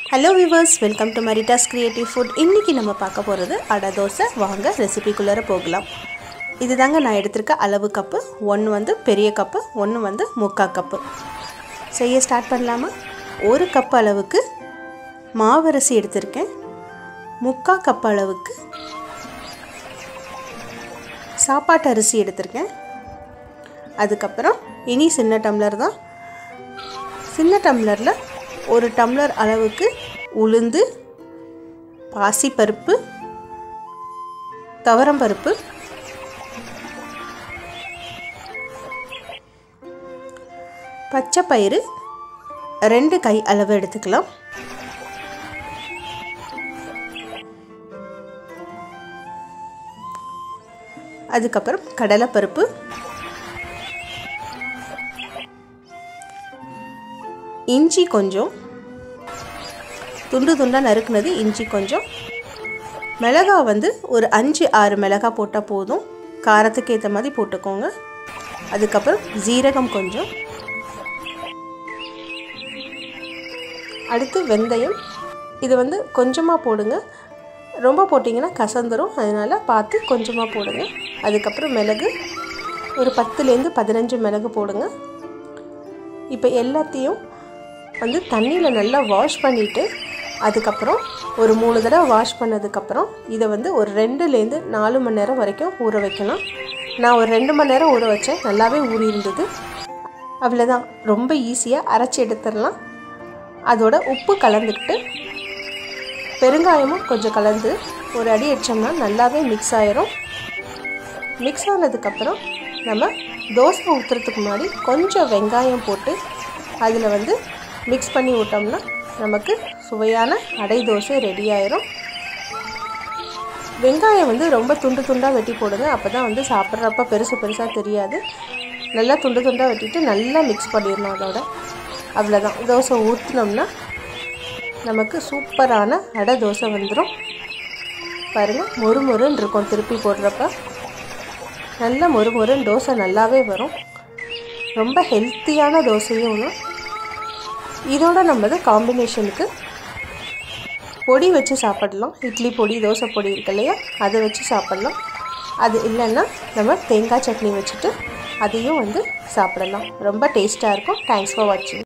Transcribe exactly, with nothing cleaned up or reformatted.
Hello viewers, welcome to Marita's Creative Food. இன்னைக்கு நம்ம பார்க்க போறது அடை தோசை. வாங்க ரெசிபிக்குள்ள போகலாம். இதுதாங்க நான் எடுத்துக்க அளவு கப். ஒன்று வந்து பெரிய கப், ஒன்று வந்து முக்கால் கப். செய்ய ஸ்டார்ட் பண்ணலாமா? ஒரு கப் அளவுக்கு மாவரிசி எடுத்துர்க்கேன். முக்கால் கப் அளவுக்கு சாப்பாட்டு அரிசி எடுத்துர்க்கேன். அதுக்கு அப்புறம் இனி சின்ன டம்ளர் தான். சின்ன டம்ளர்ல ஒரு டம்ளர் அளவுக்கு உளுந்து, பாசி பருப்பு, துவரம் பருப்பு, பச்சை பயிறு ரெண்டு கை அளவு எடுத்துக்கலாம். அதுக்கப்புறம் கடலை பருப்பு, இஞ்சி கொஞ்சம், துண்டு துண்டாக நறுக்குனது இஞ்சி கொஞ்சம், மிளகாய் வந்து ஒரு அஞ்சு ஆறு மிளகாய் போட்டால் போதும், காரத்துக்கு ஏற்ற மாதிரி போட்டுக்கோங்க. அதுக்கப்புறம் ஜீரகம் கொஞ்சம், அடுத்து வெந்தயம். இது வந்து கொஞ்சமாக போடுங்க, ரொம்ப போட்டிங்கன்னா கசந்துரும், அதனால் பார்த்து கொஞ்சமாக போடுங்க. அதுக்கப்புறம் மிளகு ஒரு பத்துலேருந்து பதினஞ்சு மிளகு போடுங்க. இப்போ எல்லாத்தையும் வந்து தண்ணியில் நல்லா வாஷ் பண்ணிவிட்டு அதுக்கப்புறம் ஒரு மூணு தடவை வாஷ் பண்ணதுக்கப்புறம் இதை வந்து ஒரு ரெண்டுலேருந்து நாலு மணி நேரம் வரைக்கும் ஊற வைக்கலாம். நான் ஒரு ரெண்டு மணி நேரம் ஊற வச்சேன், நல்லாவே ஊறி இருந்தது. அவ்வளோதான், ரொம்ப ஈஸியாக அரைச்சி எடுத்துடலாம். அதோட உப்பு கலந்துக்கிட்டு பெருங்காயமும் கொஞ்சம் கலந்து ஒரு அடி அடித்தோம்னா நல்லாவே மிக்ஸ் ஆயிரும். மிக்ஸ் ஆனதுக்கப்புறம் நம்ம தோசை ஊற்றுறதுக்கு முன்னாடி கொஞ்சம் வெங்காயம் போட்டு அதில் வந்து மிக்ஸ் பண்ணி விட்டோம்னா நமக்கு சுவையான அடை தோசை ரெடி ஆயிரும். வெங்காயம் வந்து ரொம்ப துண்டு துண்டாக வெட்டி போடுங்க, அப்போ தான் வந்து சாப்பிட்றப்ப பெருசு பெருசாக தெரியாது. நல்லா துண்டு துண்டாக வெட்டிட்டு நல்லா மிக்ஸ் பண்ணிடணும் அதோட. அவ்வளோதான், தோசை ஊற்றினோம்னா நமக்கு சூப்பரான அடை தோசை வந்துடும். பாருங்கள், மொறு மொறுன்னு இருக்கும். திருப்பி போடுறப்ப நல்ல மொறு மொறுன்னு தோசை நல்லாவே வரும். ரொம்ப ஹெல்த்தியான தோசையும். இதோட நம்ம காம்பினேஷனுக்கு பொடி வச்சு சாப்பிடலாம். இட்லி பொடி, தோசை பொடி இருக்கு இல்லையா, அதை வச்சு சாப்பிடலாம். அது இல்லைன்னா நம்ம தேங்காய் சட்னி வச்சுட்டு அதையும் வந்து சாப்பிடலாம். ரொம்ப டேஸ்ட்டாக இருக்கும். தேங்க்ஸ் ஃபார் வாட்சிங்.